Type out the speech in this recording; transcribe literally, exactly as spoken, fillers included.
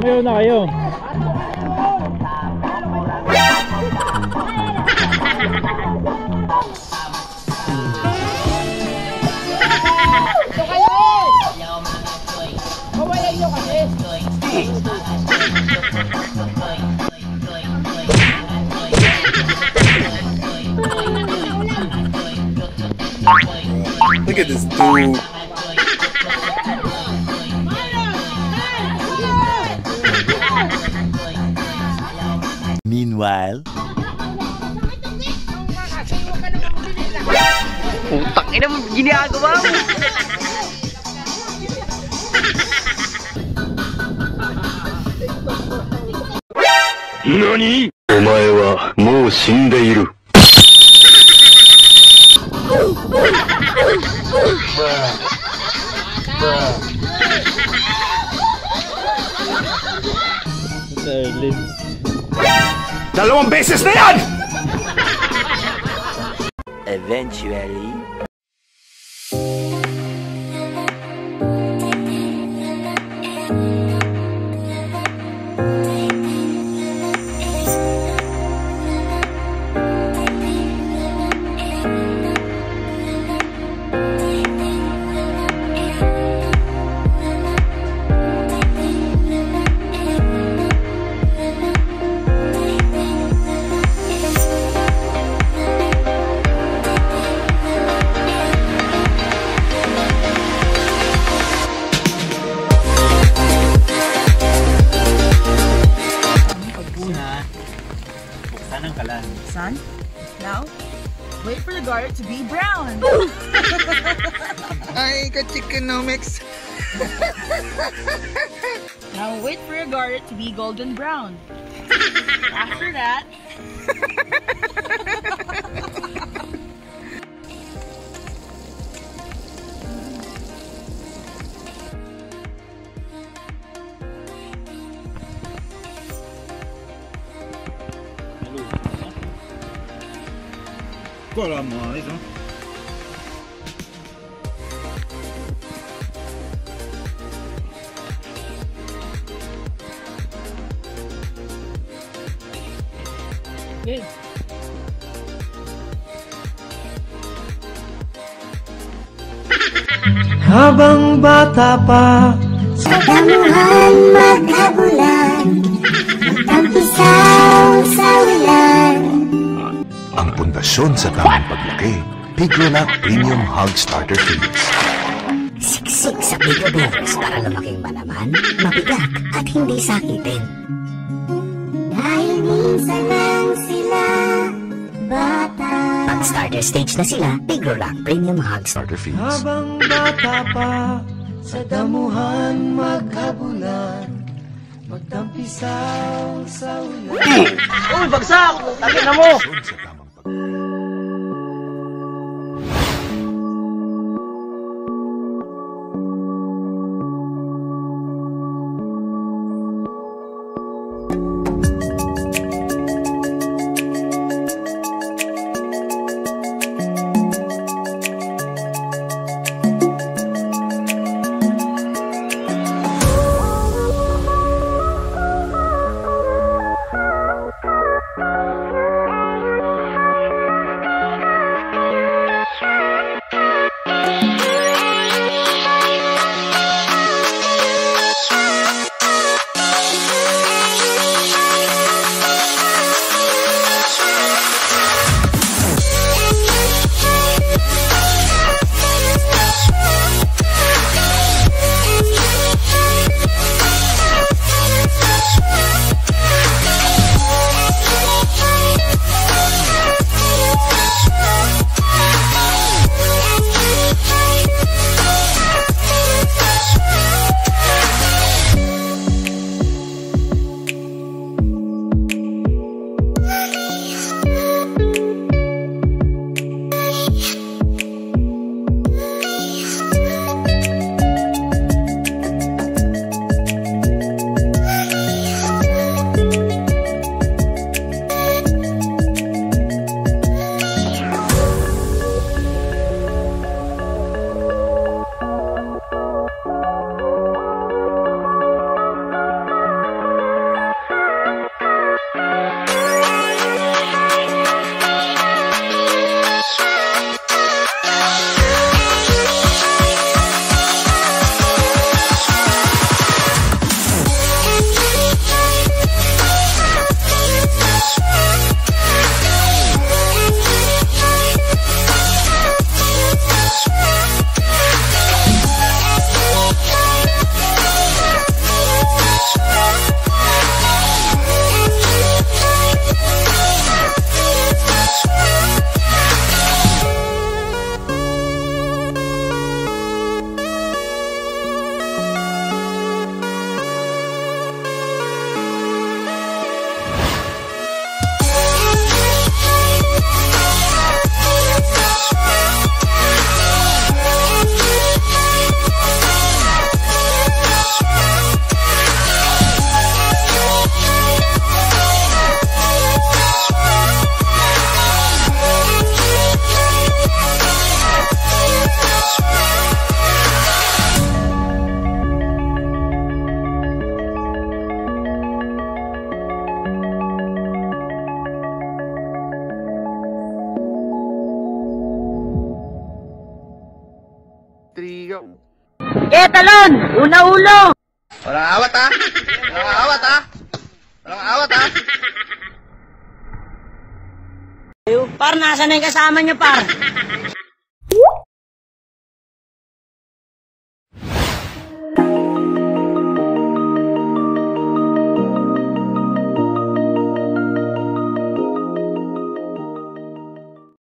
Sumayaw na kayo. Look at this dude. Meanwhile, putang ina mo, ginagawa mo. Nani? Omae wa mou shindeiru. Dalawang beses na yan! eventually, Son, now wait for the garlic to be brown. Ay, ka-chickenomics. Now wait for your garlic to be golden brown. After that, Wala mo ayos, no? good. habang bata pa, sa damuhan maghabulan, magtampisaw sa ulan. Ang pundasyon sa tamang paglaki, Pigrolac Premium Hog Starter Feeds. Siksik sa Pigrobears para lumaking malaman, mabigat at hindi sakitin. Dahil minsan lang sila bata. Pag starter stage na sila, Pigrolac Premium Hog Starter Feeds. habang bata pa, sa damuhan maghabulan, magtampisaw sa ulan. Uy, bagsak! Takin na mo! Sa tamang paglaki. Eh, talon! Una ulo! Walang awat ha? Walang awat ha? Walang awat ha? Par, nasa na yung kasama niyo, par?